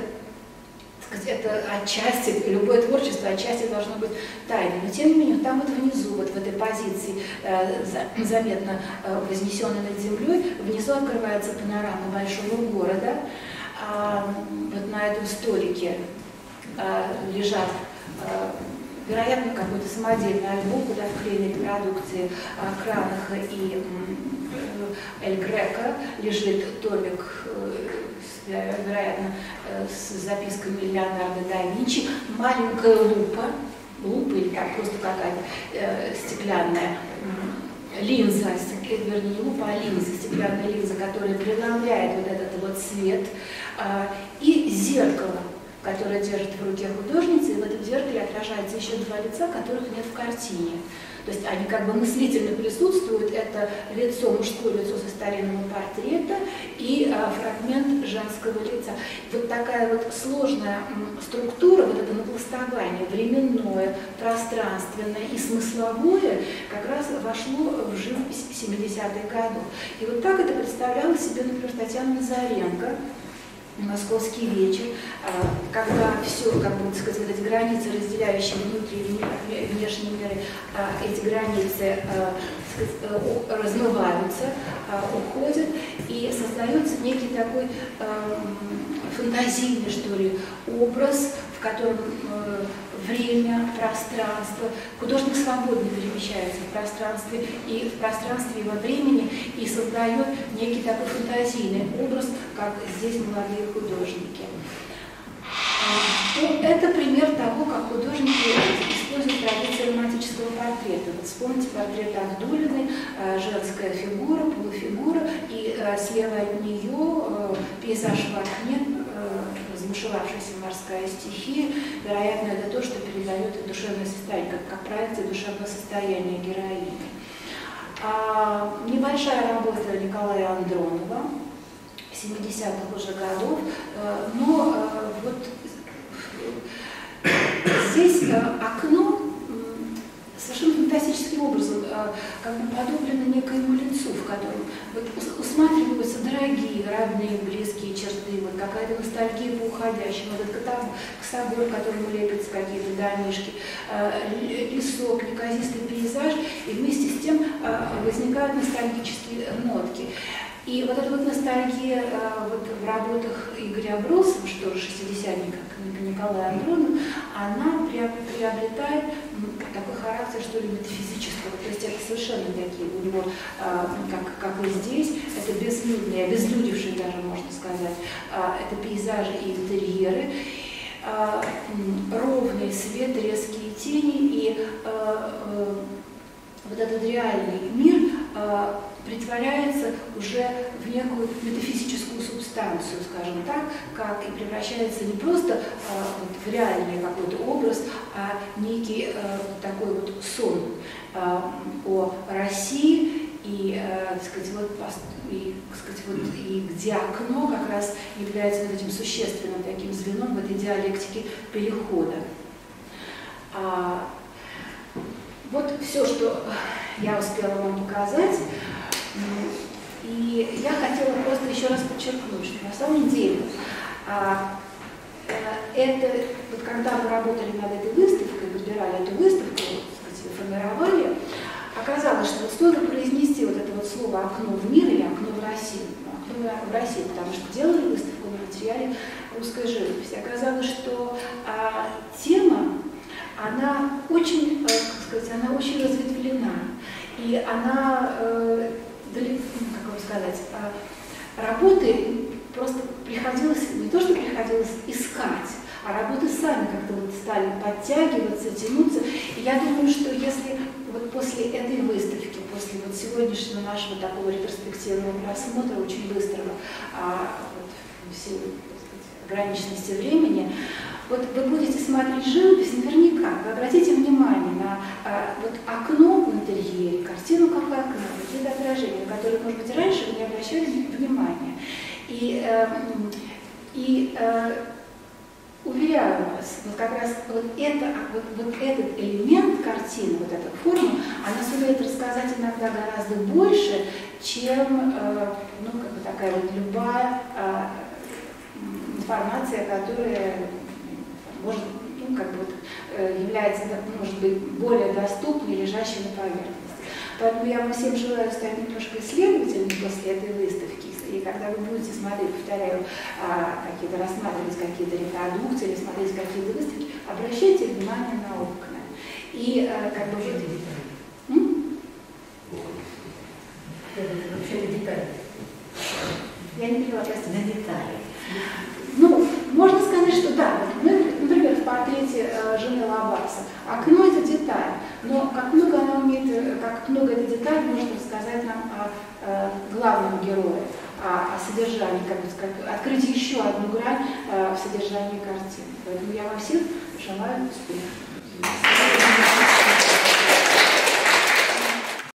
это отчасти, любое творчество отчасти должно быть тайным. Но тем не менее, там вот внизу, вот в этой позиции, э, за, заметно э, вознесенной над землей, внизу открывается панорама большого города. А, вот на этом столике э, лежат, э, вероятно, какой-то самодельный альбом, куда вклеены репродукции э, Кранаха и э, Эль Греко, лежит томик, э, вероятно, с записками Леонардо да Винчи, маленькая лупа, лупа или как, просто какая-то э, стеклянная э, линза, вернее, не лупа, а линза, стеклянная линза, которая преломляет вот этот вот свет, э, и зеркало, которое держит в руке художница, и в этом зеркале отражается еще два лица, которых нет в картине. То есть они как бы мыслительно присутствуют, это лицо, мужское лицо со старинного портрета и а, фрагмент женского лица. Вот такая вот сложная м, структура, вот это напластование, временное, пространственное и смысловое, как раз вошло в живопись семидесятых годов. И вот так это представляла себе, например, Татьяна Назаренко, «Московский вечер», когда все, как бы, так сказать, вот эти границы, разделяющие внутренние и внешние миры, эти границы, так сказать, размываются, уходят, и создается некий такой фантазийный, что ли, образ, в котором э, время, пространство, художник свободно перемещается в пространстве и в пространстве и во времени и создает некий такой фантазийный образ, как здесь молодые художники. Это пример того, как художники используют традицию романтического портрета. Вот вспомните портрет Авдулиной, женская фигура, полуфигура, и слева от нее пейзаж в окне, разбушевавшаяся морская стихия. Вероятно, это то, что передает душевное состояние, как, как проекция душевного состояния героини. А, небольшая работа Николая Андронова семидесятых уже годов, но вот здесь окно совершенно фантастическим образом как бы подоблено некоему лицу, в котором вот усматриваются дорогие, родные, близкие черты, вот какая-то ностальгия по уходящему, вот этот собор, к которому лепятся какие-то домишки, лесок, неказистый пейзаж, и вместе с тем возникают ностальгические нотки. И вот эта вот ностальгия вот в работах Игоря Бросова, что же шестидесятника Николая Андронова, она приобретает такой характер, что ли, метафизического. То есть это совершенно такие у него, как, как и здесь, это безлюдные, обезлюдившие даже, можно сказать, это пейзажи и интерьеры, ровный свет, резкие тени, и вот этот реальный мир притворяется уже в некую метафизическую субстанцию, скажем так, как и превращается не просто а, вот, в реальный какой-то образ, а некий а, такой вот сон а, о России, и, а, так сказать, вот, и, так сказать, вот, и где окно как раз является вот этим существенным таким звеном в этой диалектике перехода. А, вот все, что я успела вам показать. И я хотела просто еще раз подчеркнуть, что на самом деле а, это, вот когда мы работали над этой выставкой, выбирали эту выставку, так сказать, формировали, оказалось, что вот стоило произнести вот это вот слово «окно в мир» или «окно в Россию», «окно в Россию», потому что делали выставку на материале русской живописи. Оказалось, что а, тема, она очень, как сказать, она очень разветвлена, и она э, далеко, как вам сказать, работы просто приходилось, не то что приходилось искать, а работы сами как-то вот стали подтягиваться, тянуться. И я думаю, что если вот после этой выставки, после вот сегодняшнего нашего такого ретроспективного просмотра, очень быстрого, а, вот, в силу, так сказать, ограниченности времени, вот вы будете смотреть живопись, наверняка, вы обратите внимание на а, вот окно в интерьере, картину как окно, какие-то отражения, на которые, может быть, раньше вы не обращали внимания. И, э, и э, уверяю вас, вот как раз вот, это, вот, вот этот элемент картины, вот эта форма, она сумеет рассказать иногда гораздо больше, чем э, ну, как бы такая вот любая э, информация, которая может, ну, как бы, вот, является, может быть, более доступной, лежащей на поверхности. Поэтому я вам всем желаю стать немножко исследователями после этой выставки. И когда вы будете смотреть, повторяю, какие-то, рассматривать какие-то репродукции или смотреть какие-то выставки, обращайте внимание на окна. И как бы вот... Вообще на детали. Я не поняла, простите. На детали. Ну, можно сказать, что да, мы, например, в портрете э, жены Лабаса окно – это деталь, но как много она умеет, как много эта деталь может рассказать нам о э, главном герое, о, о содержании, как бы сказать, открыть еще одну грань э, в содержании картины. Поэтому я вам всем желаю успеха.